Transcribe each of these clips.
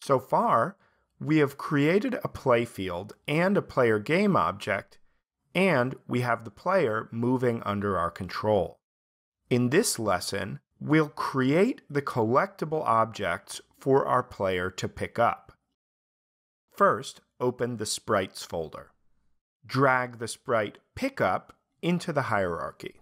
So far, we have created a playfield and a player game object, and we have the player moving under our control. In this lesson, we'll create the collectible objects for our player to pick up. First, open the Sprites folder. Drag the sprite Pickup into the hierarchy.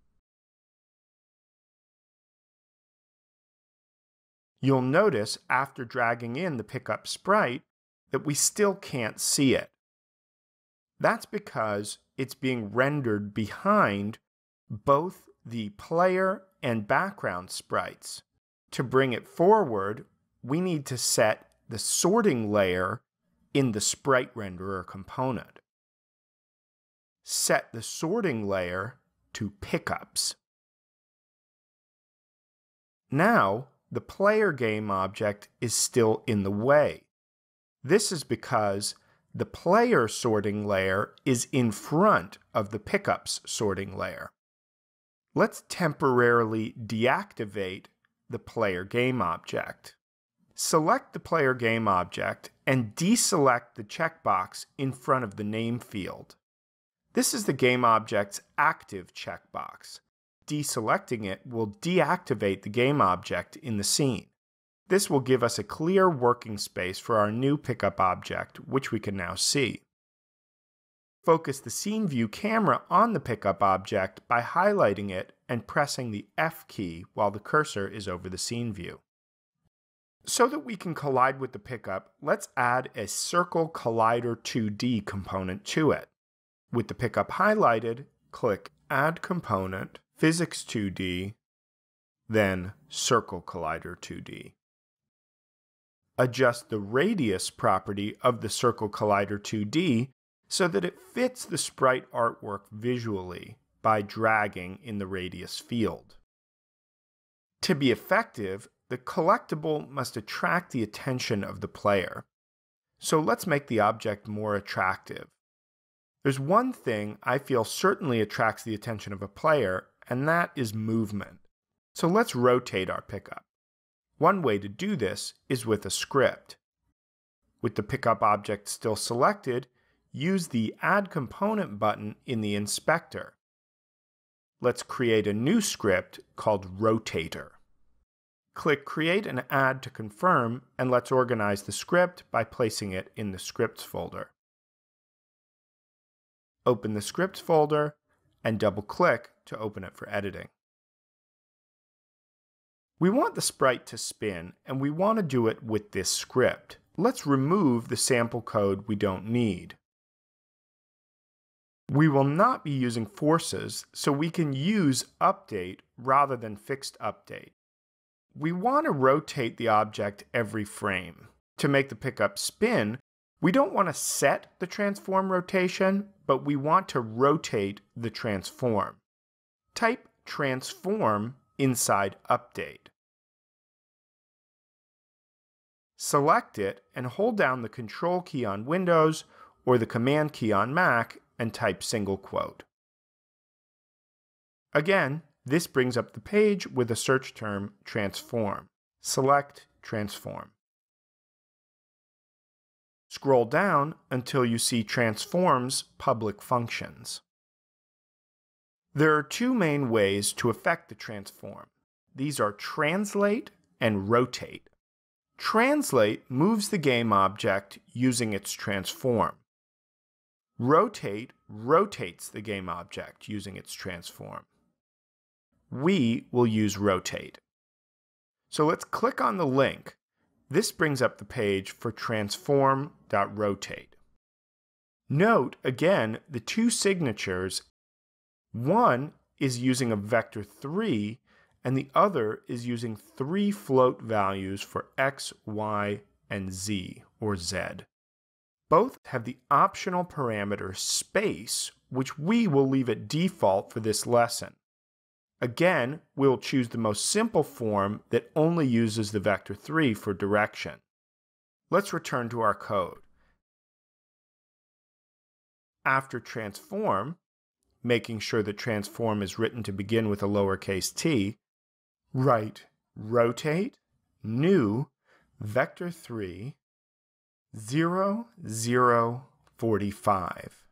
You'll notice after dragging in the Pickup sprite that we still can't see it. That's because it's being rendered behind both the player and background sprites. To bring it forward, we need to set the sorting layer in the sprite renderer component. Set the sorting layer to Pickups. Now, the player game object is still in the way. This is because the player sorting layer is in front of the Pickups sorting layer. Let's temporarily deactivate the player game object. Select the player game object and deselect the checkbox in front of the name field. This is the game object's active checkbox. Deselecting it will deactivate the game object in the scene. This will give us a clear working space for our new pickup object, which we can now see. Focus the scene view camera on the pickup object by highlighting it and pressing the F key while the cursor is over the scene view. So that we can collide with the pickup, let's add a Circle Collider 2D component to it. With the pickup highlighted, click Add Component, Physics 2D, then Circle Collider 2D. Adjust the radius property of the Circle Collider 2D so that it fits the sprite artwork visually by dragging in the radius field. To be effective, the collectible must attract the attention of the player. So let's make the object more attractive. There's one thing I feel certainly attracts the attention of a player, and that is movement. So let's rotate our pickup. One way to do this is with a script. With the pickup object still selected, use the Add Component button in the inspector. Let's create a new script called Rotator. Click Create and Add to confirm, and let's organize the script by placing it in the Scripts folder. Open the Scripts folder and double-click to open it for editing. We want the sprite to spin, and we want to do it with this script. Let's remove the sample code we don't need. We will not be using forces, so we can use update rather than fixed update. We want to rotate the object every frame. To make the pickup spin, we don't want to set the transform rotation, but we want to rotate the transform. Type transform inside update. Select it and hold down the Control key on Windows or the Command key on Mac and type single quote. Again, this brings up the page with the search term transform. Select transform. Scroll down until you see Transform's public functions. There are two main ways to affect the transform. These are translate and rotate. Translate moves the game object using its transform. Rotate rotates the game object using its transform. We will use rotate. So let's click on the link. This brings up the page for transform.rotate. Note, again, the two signatures. One is using a vector 3, and the other is using 3 float values for x, y, and z, or z. Both have the optional parameter space, which we will leave at default for this lesson. Again, we'll choose the most simple form that only uses the vector 3 for direction. Let's return to our code. After transform, making sure that transform is written to begin with a lowercase t, write rotate, new, vector 3, 0, 0, 45.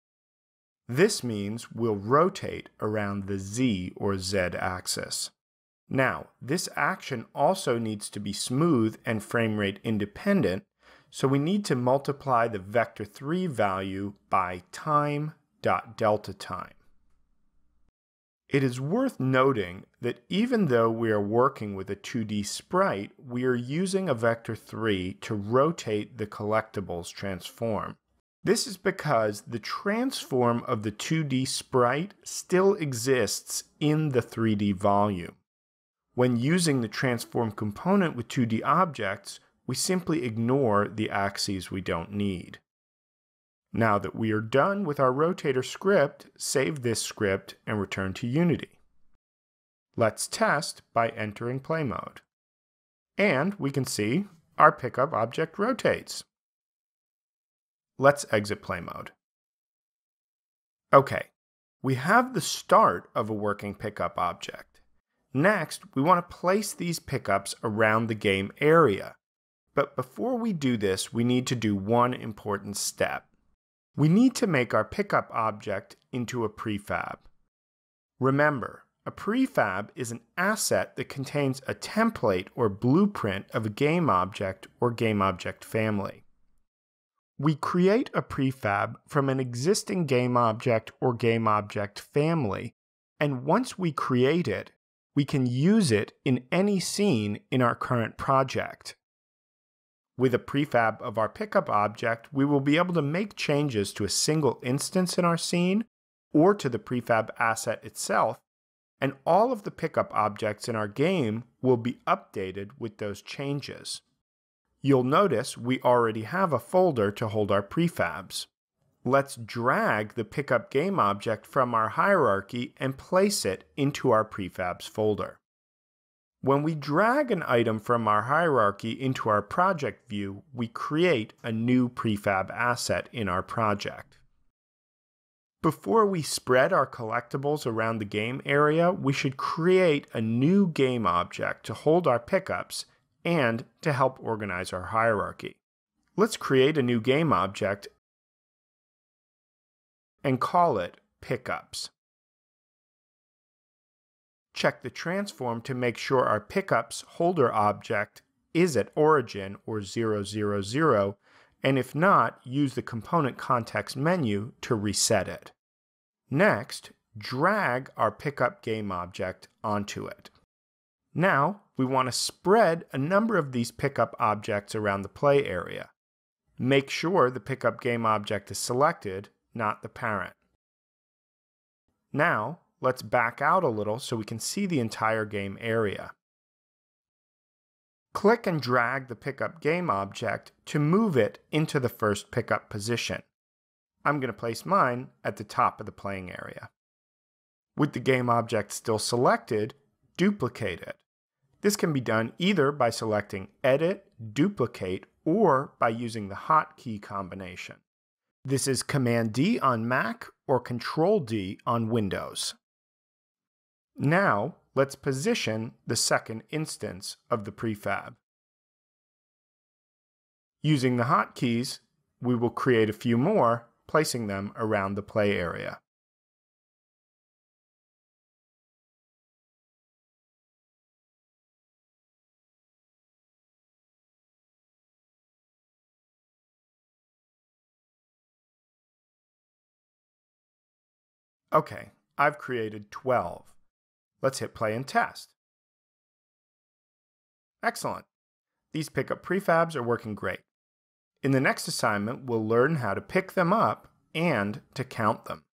This means we'll rotate around the Z or Z axis. Now, this action also needs to be smooth and frame rate independent, so we need to multiply the vector 3 value by time.delta time. It is worth noting that even though we are working with a 2D sprite, we are using a vector 3 to rotate the collectibles transform. This is because the transform of the 2D sprite still exists in the 3D volume. When using the transform component with 2D objects, we simply ignore the axes we don't need. Now that we are done with our rotator script, save this script and return to Unity. Let's test by entering play mode. And we can see our pickup object rotates. Let's exit play mode. Okay, we have the start of a working pickup object. Next, we want to place these pickups around the game area. But before we do this, we need to do one important step. We need to make our pickup object into a prefab. Remember, a prefab is an asset that contains a template or blueprint of a game object or game object family. We create a prefab from an existing game object or game object family, and once we create it, we can use it in any scene in our current project. With a prefab of our pickup object, we will be able to make changes to a single instance in our scene or to the prefab asset itself, and all of the pickup objects in our game will be updated with those changes. You'll notice we already have a folder to hold our prefabs. Let's drag the pickup game object from our hierarchy and place it into our prefabs folder. When we drag an item from our hierarchy into our project view, we create a new prefab asset in our project. Before we spread our collectibles around the game area, we should create a new game object to hold our pickups and to help organize our hierarchy. Let's create a new game object and call it Pickups. Check the transform to make sure our pickups holder object is at origin or 0, 0, 0, and if not, use the component context menu to reset it. Next, drag our pickup game object onto it. Now, we want to spread a number of these pickup objects around the play area. Make sure the pickup game object is selected, not the parent. Now, let's back out a little so we can see the entire game area. Click and drag the pickup game object to move it into the first pickup position. I'm going to place mine at the top of the playing area. With the game object still selected, duplicate it. This can be done either by selecting Edit, Duplicate, or by using the hotkey combination. This is Command-D on Mac or Control-D on Windows. Now, let's position the second instance of the prefab. Using the hotkeys, we will create a few more, placing them around the play area. Okay, I've created 12. Let's hit play and test. Excellent. These pickup prefabs are working great. In the next assignment, we'll learn how to pick them up and to count them.